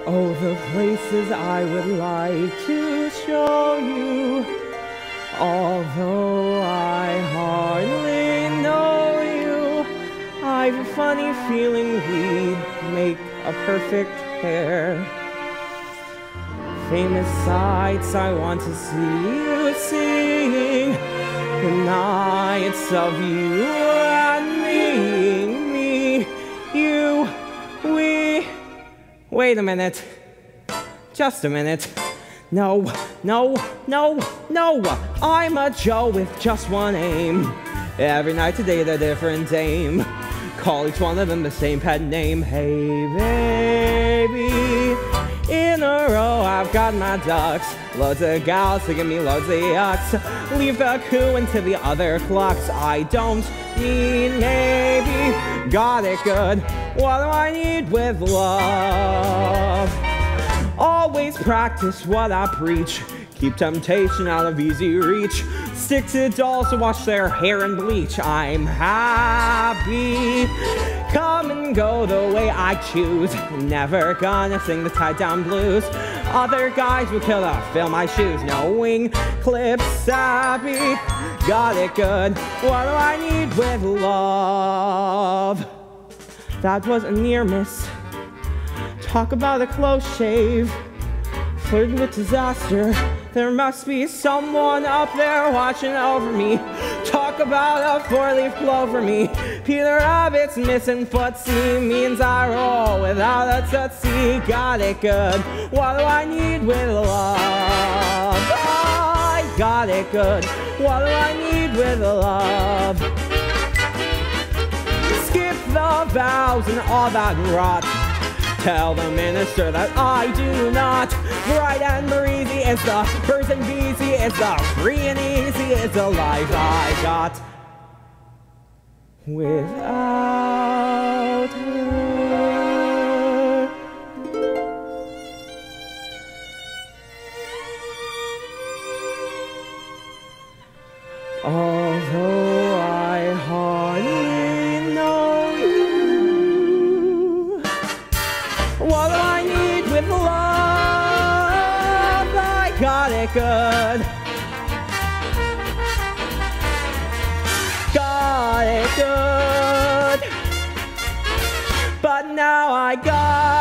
Oh, the places I would like to show you, although I hardly know you. I've a funny feeling we'd make a perfect pair. Famous sights I want to see you seeing, the nights of you and me, you, we. Wait a minute. Just a minute. No, I'm a Joe with just one aim. Every night to date a different dame. Call each one of them the same pet name. Hey, baby. In a row, I've got my ducks. Loads of gals to give me loads of yucks. Leave the coup into the other clocks. I don't need maybe. Got it good. What do I need with love? Always practice what I preach. Keep temptation out of easy reach. Stick to dolls to wash their hair and bleach. I'm happy. Come and go the way I choose. Never gonna sing the tie-down blues. Other guys will kill to fill my shoes. No wing clip savvy. Got it good. What do I need with love? That was a near miss. Talk about a close shave. Flirting with disaster. There must be someone up there watching over me. Talk about a four-leaf clover me. Peter Rabbit's missing footsie means I roll without a tootsie. Got it good. What do I need with love? I got it good. What do I need with love? Skip the vows and all that rot. Tell the minister that I do not. Bright and breezy is the birds and beesy, it's the free and easy, it's the life I got without her. Although I hardly know you. What do I need with love? I got it good. Got it good. But now I got